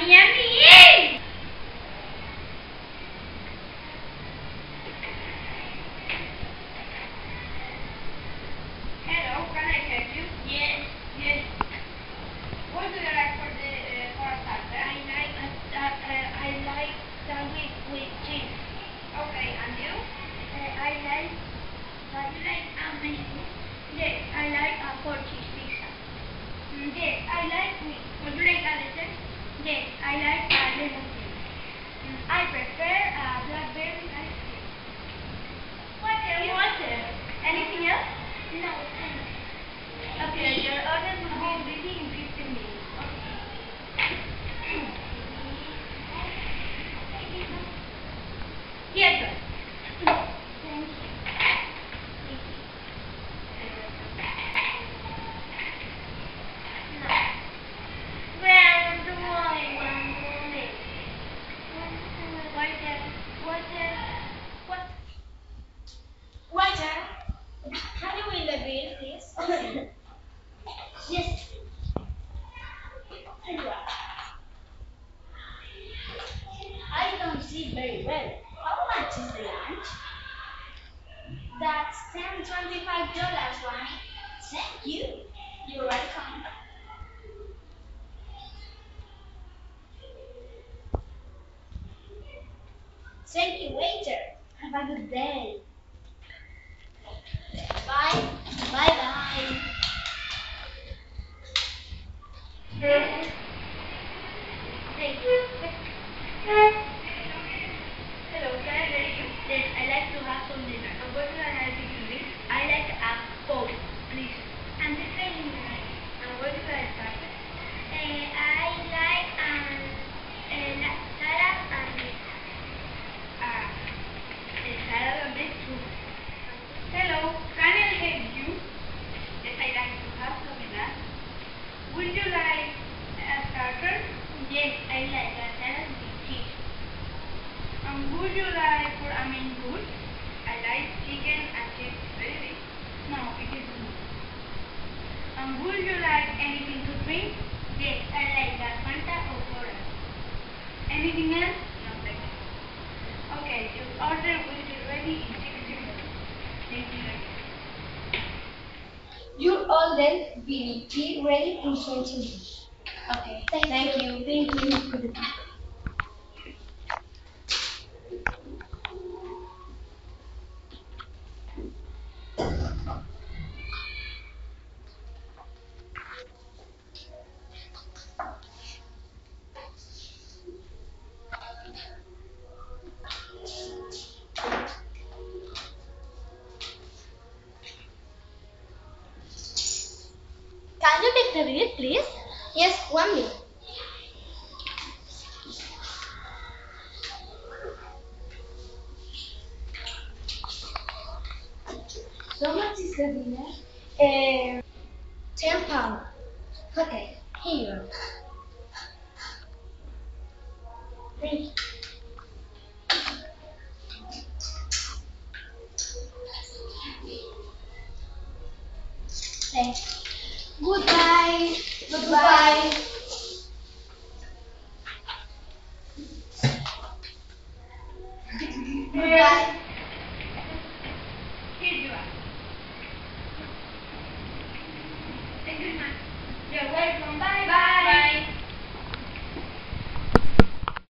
yummy. Hello, can I help you? Yes, yes. What do you like for the for a starter? I like sandwich with cheese. Okay, and you? I like. You like American? Yes, I like a four cheese pizza. Yes, I like meat. Would you like a dessert? Yes, I like a lemon tea. I prefer a blackberry ice cream. Water. Anything else? No, thanks. Okay, your order will be ready in 15 minutes. Yes, sir. Thank you. Waiter, can you win the bill, please? Yes. I don't see very well. How much is the lunch? That's $10.25, right? Thank you. You're welcome. Thank you, waiter. Have a good day. Bye. Bye-bye. Thank you. Hello, can I help you? Yes, I like to have some dinner. And what can I help you to drink? I like a Coke, please. And the training right? And what can I start? I like salad and meat. Salad and meat too. Hello, can I help you? Yes, I like to have some dinner. Would you like a starter? Yes, I like a salad with cheese. Would you like for a main course? I like chicken and cheese very big. No, it is not. Would you like anything to drink? Yes, I like the Fanta or Cola. Anything else? No, thank you. Okay, your order will be ready in 60 minutes. Thank you. Your order will be ready in 20 minutes. Okay, Thank you. Thank you. Can you take the bill, please? Yes, 1 minute. So much is the dinner? £10. Okay, here. Thank you. Thanks. Goodbye. Goodbye. Goodbye. Here you are. Thank you, ma'am. You're welcome. Bye. Bye.